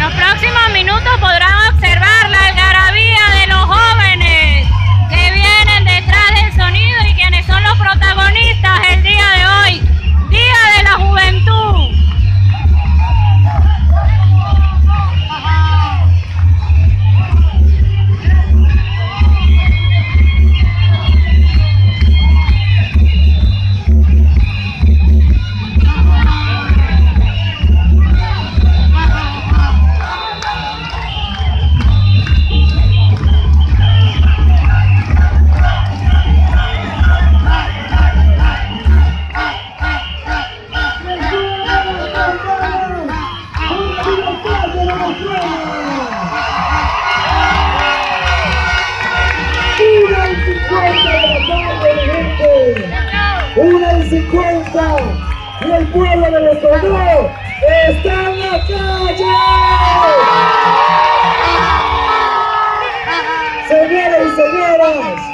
los próximos minutos podrán observar la algarabía de los jóvenes que vienen detrás del sonido y quienes son los protagonistas el día de hoy, Día de la Juventud. Una y 50 y el pueblo de los Condó está en la calle. Señoras y señores,